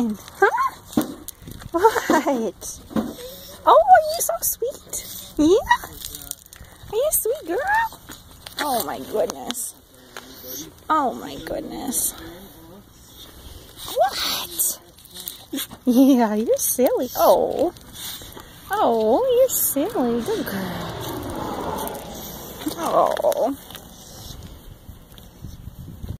doing? Huh? What? Oh, are you so sweet? Yeah? Are you a sweet girl? Oh my goodness. Oh my goodness. What? Yeah, you're silly. Oh. Oh, you're silly. Good girl. Oh.